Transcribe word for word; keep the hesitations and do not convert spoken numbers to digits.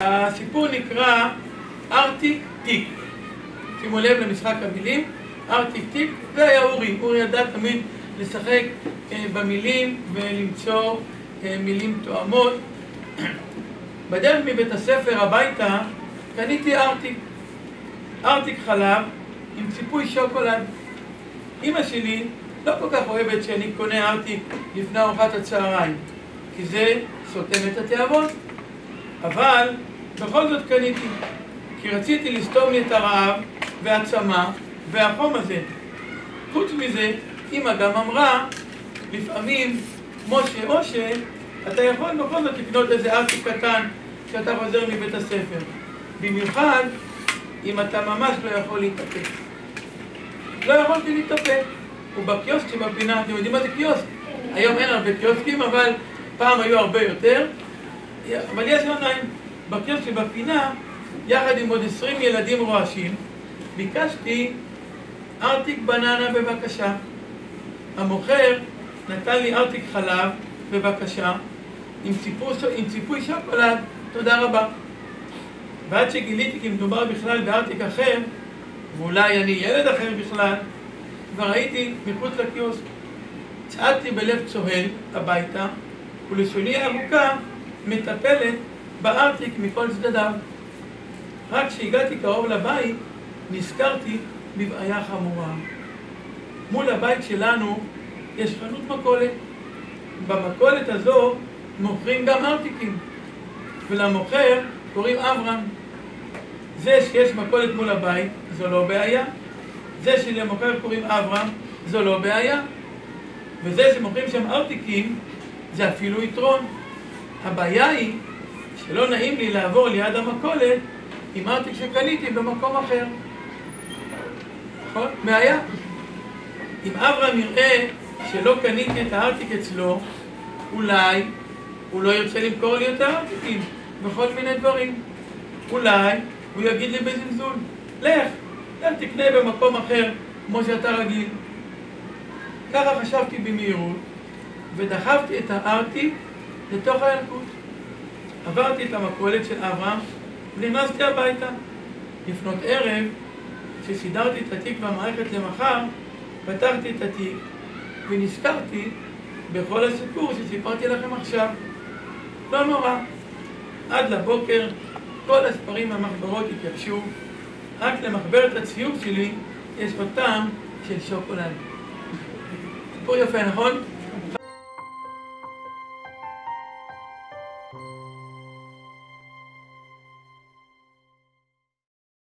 הסיפור נקרא ארטיק טיק. שימו לב למשחק המילים, ארטיק טיק, זה היה אורי. אורי ידע תמיד לשחק במילים ולמצוא מילים תואמות. בדרך מבית הספר הביתה קניתי ארטיק. ארטיק חלב עם ציפוי שוקולד. אמא שלי לא כל כך אוהבת שאני קונה ארטיק לפני ארוחת הצהריים, כי זה סותם את התיאבון. אבל בכל זאת קניתי, כי רציתי לסתום לי את הרעב והצמא והחום הזה. חוץ מזה, אמא גם אמרה, לפעמים, משה, משה, אתה יכול בכל זאת לקנות איזה ארטיק קטן כשאתה חוזר מבית הספר. במיוחד, אם אתה ממש לא יכול להתאפק. לא יכולתי להתאפק. ובקיוסק שבפינה, אתם יודעים מה זה קיוסק? היום אין הרבה קיוסקים, אבל פעם היו הרבה יותר. אבל יש עדיין, בקיוסק שבפינה, יחד עם עוד עשרים ילדים רועשים, ביקשתי ארטיק בננה בבקשה. המוכר נתן לי ארטיק חלב בבקשה, עם ציפוי, עם ציפוי שוקולד, תודה רבה. ועד שגיליתי כי מדובר בכלל בארטיק אחר, ואולי אני ילד אחר בכלל, כבר הייתי מחוץ לקיוסק. צעדתי בלב צוהל הביתה, ולשוני הארוכה מטפלת בארטיק מכל צדדיו. רק כשהגעתי קרוב לבית, נזכרתי בבעיה חמורה. מול הבית שלנו יש חנות מכולת. במכולת הזו מוכרים גם ארטיקים, ולמוכר קוראים אברהם. זה שיש מכולת מול הבית, זו לא בעיה. זה שלמוכר קוראים אברהם, זו לא בעיה. וזה שמוכרים שם ארטיקים, זה אפילו יתרון. הבעיה היא שלא נעים לי לעבור ליד המכולת עם ארטיק שקניתי במקום אחר. נכון? בעיה. אם אברהם יראה שלא קניתי את הארטיק אצלו, אולי הוא לא ירצה למכור לי את הארטיקים בכל מיני דברים. אולי הוא יגיד לי בזלזול, לך, לך תקנה במקום אחר כמו שאתה רגיל. ככה חשבתי במהירות ודחפתי את הארטיק לתוך הילקוט. עברתי את המכולת של אברהם ונכנסתי הביתה. לפנות ערב, כשסידרתי את התיק והמערכת למחר, פתחתי את התיק ונזכרתי בכל הסיפור שסיפרתי לכם עכשיו. לא נורא. עד לבוקר כל הספרים והמחברות התייבשו, רק למחברת הציור שלי יש עוד טעם של שוקולד. סיפור יפה, נכון?